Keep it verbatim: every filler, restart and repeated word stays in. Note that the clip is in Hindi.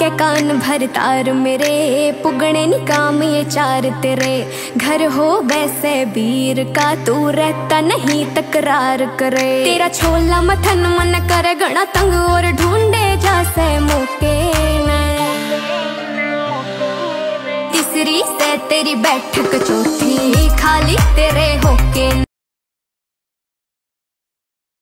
के कान भर तार मेरे, पुगने नी काम ये चार तेरे। घर हो वैसे वीर का, तू रहता नहीं तकरार करे। तेरा छोला मथन मन करे घना तंग, और ढूंढे जासे मौके ने। तीसरी से तेरी बैठक चौथी, खाली तेरे होके